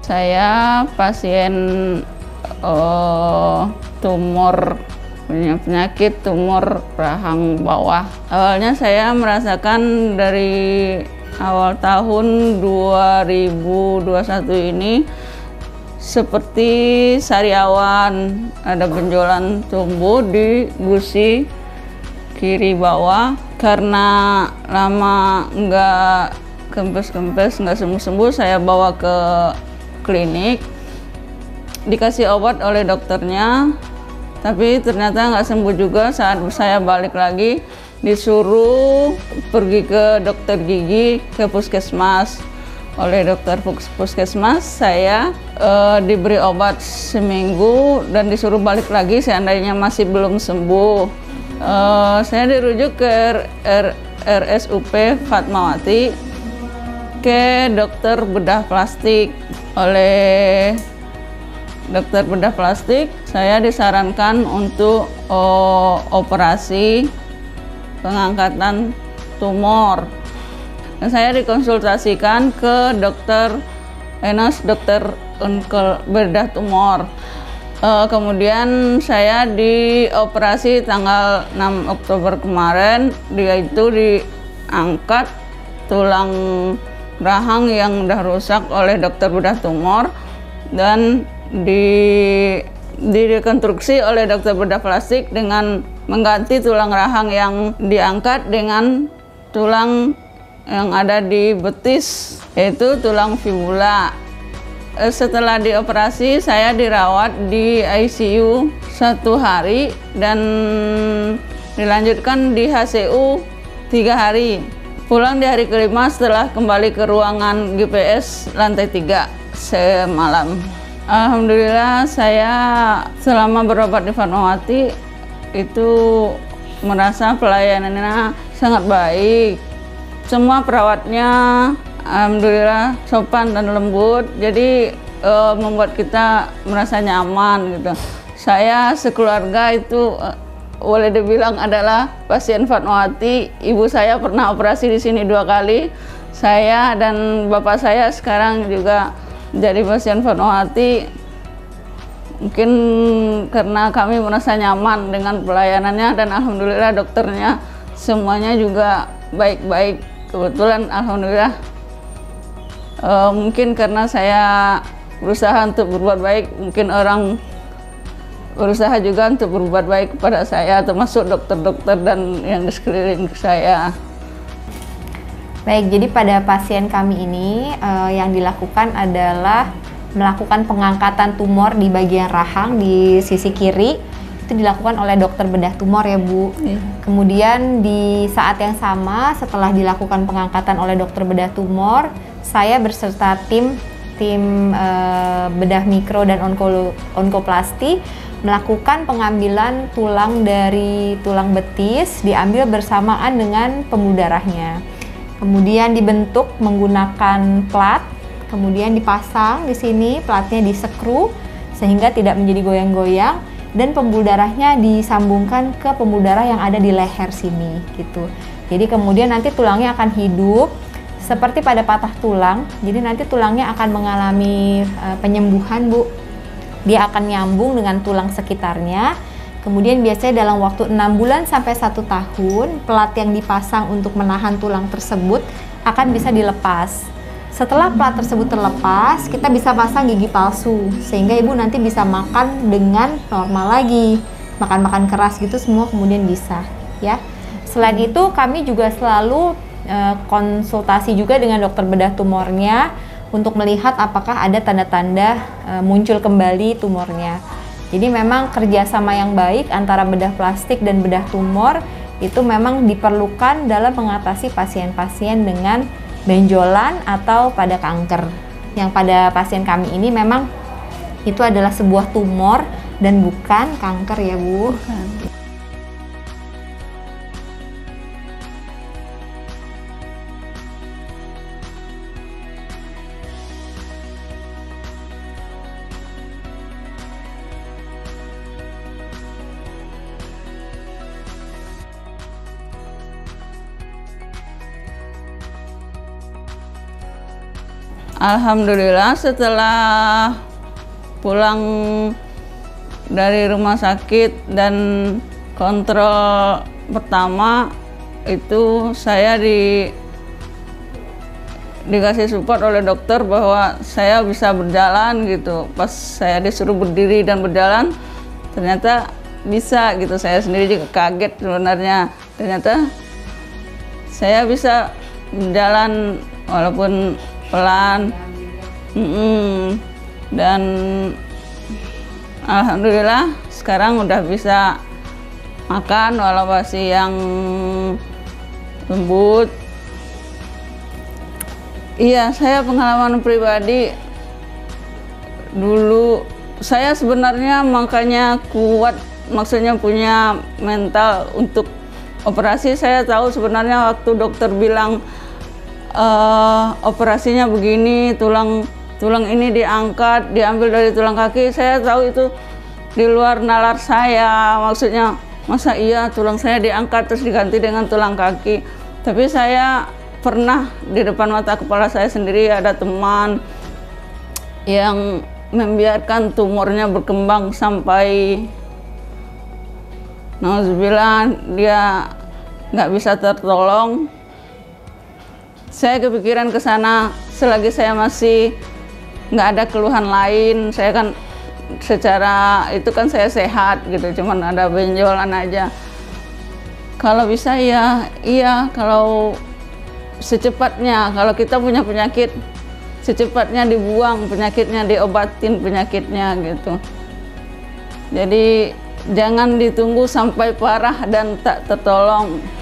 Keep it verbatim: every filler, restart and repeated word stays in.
Saya pasien uh, tumor, punya penyakit tumor rahang bawah. Awalnya saya merasakan dari awal tahun dua ribu dua puluh satu ini seperti sariawan, ada benjolan tumbuh di gusi kiri bawah. Karena lama nggak kempes-kempes, nggak sembuh-sembuh, saya bawa ke klinik, dikasih obat oleh dokternya, tapi ternyata nggak sembuh juga. Saat saya balik lagi, disuruh pergi ke dokter gigi, ke puskesmas. Oleh dokter puskesmas, saya e, diberi obat seminggu dan disuruh balik lagi seandainya masih belum sembuh. E, saya dirujuk ke R S U P Fatmawati, ke dokter bedah plastik. Oleh dokter bedah plastik, saya disarankan untuk oh, operasi pengangkatan tumor. Dan saya dikonsultasikan ke dokter Enos, dokter bedah tumor. E, kemudian saya dioperasi tanggal enam Oktober kemarin. Dia itu diangkat tulang rahang yang udah rusak oleh dokter bedah tumor dan di direkonstruksi oleh dokter bedah plastik dengan mengganti tulang rahang yang diangkat dengan tulang yang ada di betis, yaitu tulang fibula. Setelah dioperasi, saya dirawat di I C U satu hari dan dilanjutkan di H C U tiga hari. Pulang di hari kelima setelah kembali ke ruangan G P S lantai tiga semalam. Alhamdulillah, saya selama berobat di Fatmawati itu merasa pelayanannya sangat baik. Semua perawatnya alhamdulillah sopan dan lembut, jadi e, membuat kita merasa nyaman gitu. Saya sekeluarga itu e, boleh dibilang adalah pasien Fatmawati. Ibu saya pernah operasi di sini dua kali. Saya dan bapak saya sekarang juga jadi pasien Fatmawati. Mungkin karena kami merasa nyaman dengan pelayanannya dan alhamdulillah dokternya semuanya juga baik-baik. Kebetulan alhamdulillah e, mungkin karena saya berusaha untuk berbuat baik, mungkin orang berusaha juga untuk berbuat baik kepada saya, termasuk dokter-dokter dan yang di sekeliling saya. Baik, jadi pada pasien kami ini eh, yang dilakukan adalah melakukan pengangkatan tumor di bagian rahang di sisi kiri. Itu dilakukan oleh dokter bedah tumor ya Bu. Iya. Kemudian di saat yang sama setelah dilakukan pengangkatan oleh dokter bedah tumor, saya berserta tim tim eh, bedah mikro dan onko, onkoplasti melakukan pengambilan tulang dari tulang betis, diambil bersamaan dengan pembuluh darahnya. Kemudian dibentuk menggunakan plat, kemudian dipasang di sini, platnya disekru sehingga tidak menjadi goyang-goyang, dan pembuluh darahnya disambungkan ke pembuluh darah yang ada di leher sini gitu. Jadi kemudian nanti tulangnya akan hidup seperti pada patah tulang. Jadi nanti tulangnya akan mengalami uh, penyembuhan Bu. Dia akan nyambung dengan tulang sekitarnya. Kemudian biasanya dalam waktu enam bulan sampai satu tahun, plat yang dipasang untuk menahan tulang tersebut akan bisa dilepas. Setelah plat tersebut terlepas, kita bisa pasang gigi palsu sehingga ibu nanti bisa makan dengan normal lagi. Makan-makan keras gitu semua kemudian bisa ya. Selain itu kami juga selalu e, konsultasi juga dengan dokter bedah tumornya untuk melihat apakah ada tanda-tanda e, muncul kembali tumornya. Jadi memang kerjasama yang baik antara bedah plastik dan bedah tumor itu memang diperlukan dalam mengatasi pasien-pasien dengan benjolan atau pada kanker. Yang pada pasien kami ini memang itu adalah sebuah tumor dan bukan kanker ya Bu. Bukan. Alhamdulillah setelah pulang dari rumah sakit dan kontrol pertama itu saya di dikasih support oleh dokter bahwa saya bisa berjalan gitu. Pas saya disuruh berdiri dan berjalan, ternyata bisa gitu. Saya sendiri juga kaget sebenarnya. Ternyata saya bisa berjalan walaupun pelan. Mm-mm. Dan alhamdulillah sekarang udah bisa makan walau masih yang lembut. Iya, saya pengalaman pribadi dulu saya sebenarnya makanya kuat, maksudnya punya mental untuk operasi. Saya tahu sebenarnya waktu dokter bilang e, operasinya begini, tulang tulang ini diangkat, diambil dari tulang kaki. Saya tahu itu di luar nalar saya, maksudnya masa iya tulang saya diangkat terus diganti dengan tulang kaki. Tapi saya pernah di depan mata kepala saya sendiri ada teman yang membiarkan tumornya berkembang sampai nauzubillah dia nggak bisa tertolong. Saya kepikiran ke sana selagi saya masih nggak ada keluhan lain. Saya kan secara itu kan saya sehat gitu, cuman ada benjolan aja. Kalau bisa ya iya, kalau secepatnya, kalau kita punya penyakit secepatnya dibuang penyakitnya, diobatin penyakitnya gitu. Jadi jangan ditunggu sampai parah dan tak tertolong.